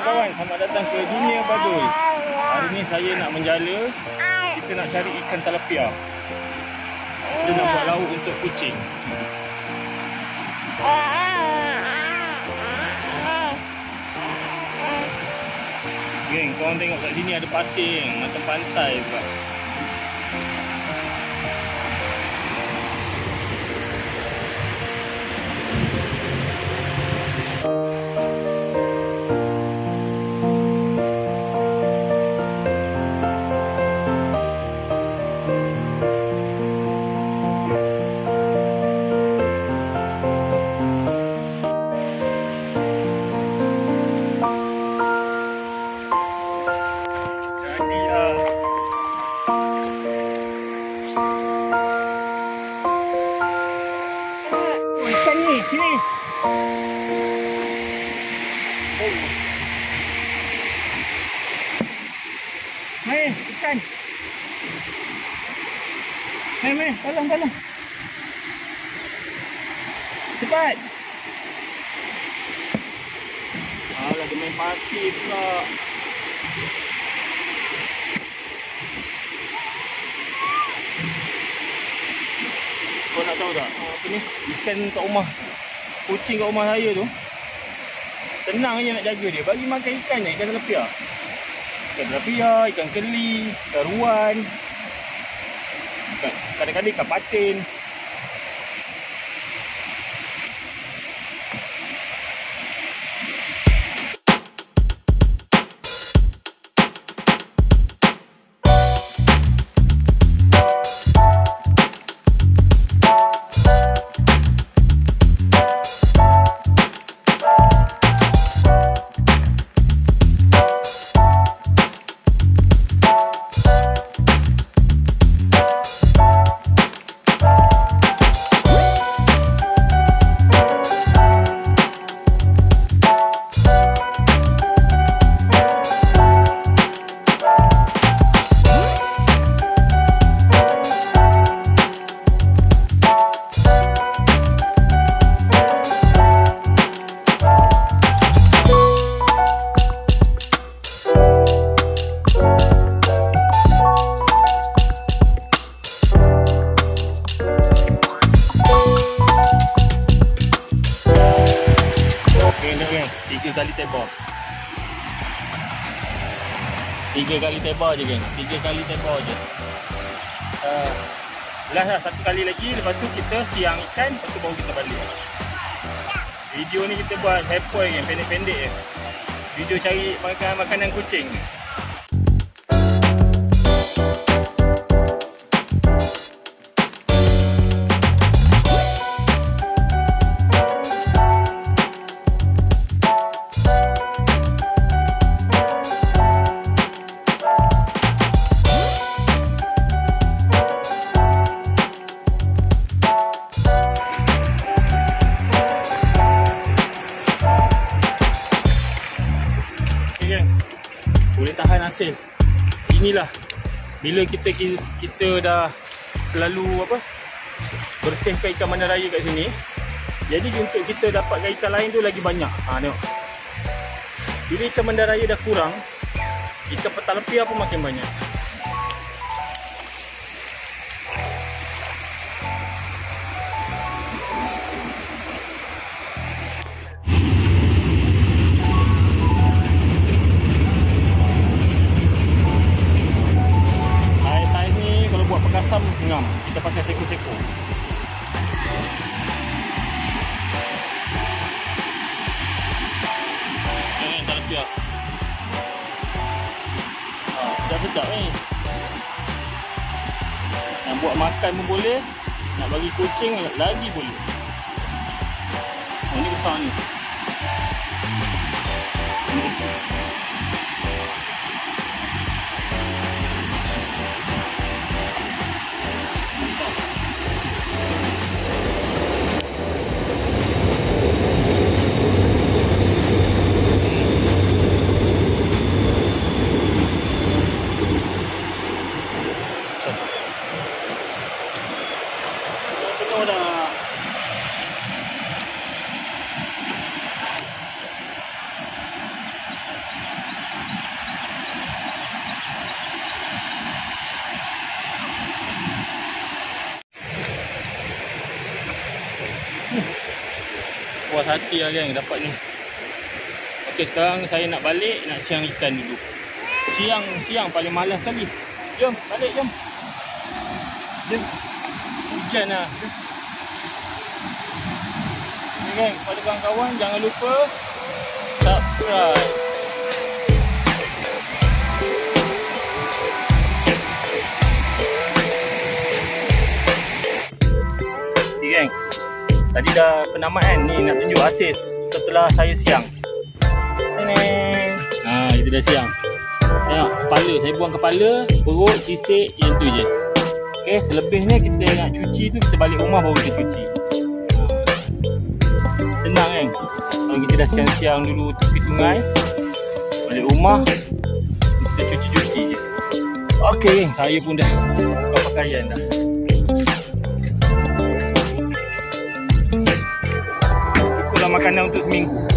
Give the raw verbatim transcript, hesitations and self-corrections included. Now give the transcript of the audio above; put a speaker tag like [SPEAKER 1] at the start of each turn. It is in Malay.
[SPEAKER 1] kawan-kawan, selamat datang ke dunia Badul. Hari ni saya nak menjala. Kita nak cari ikan tilapia. Kita nak buat lauk untuk kucing. Geng, korang tengok kat sini ada pasir macam pantai pula. Sini. Oh. Mei, ikan. Mei, mei, tolong, tolong. Cepat. Alah, dia main pasir pula. Kau nak tahu tak? Apa ni? Ikan kat rumah. Kucing kat rumah saya tu senang je nak jaga dia. Bagi makan ikan je, ikan tilapia. Ikan tilapia, ikan keli, ikan ruan, kadang-kadang ikan patin. Tiga kali tebak. Tiga kali tebak je geng. Tiga kali tebak je. Uh, last lah satu kali lagi. Lepas tu kita siang ikan. Lepas tu baru kita balik. Video ni kita buat sepoi yang pendek-pendek je. Video cari makan makanan kucing. Boleh tahan hasil. Inilah bila kita kita dah selalu apa bersihkan ikan bandaraya kat sini. Jadi untuk kita dapatkan ikan lain tu lagi banyak. Ha tengok. Bila ikan bandaraya dah kurang, ikan tilapia pun makin banyak. Asam ngam, kita pakai seko-seko. Ini tilapia. Ah, dah sedap ni. Nak buat makan pun boleh, nak bagi kucing lagi boleh. Ini besar ni. hati lah geng dapat ni. Okey, sekarang saya nak balik, nak siang ikan dulu. Siang, siang paling malas sekali. Jom, balik jom. Jom. Hujan lah. Jom. Okay, geng, pada kawan-kawan jangan lupa subscribe. Okay, geng. Tadi dah penamat kan. Ni nak tunjuk hasil setelah saya siang. Neneng. Ha, itu dah siang. Tengok, kepala. Saya buang kepala, perut, sisik, yang tu je. Okay, selebihnya kita nak cuci tu, kita balik rumah baru kita cuci. Senang kan? Kalau kita dah siang-siang dulu tepi sungai, balik rumah, kita cuci-cuci je. Okay, geng, saya pun dah buka pakaian dah. Cukuplah makanan untuk seminggu.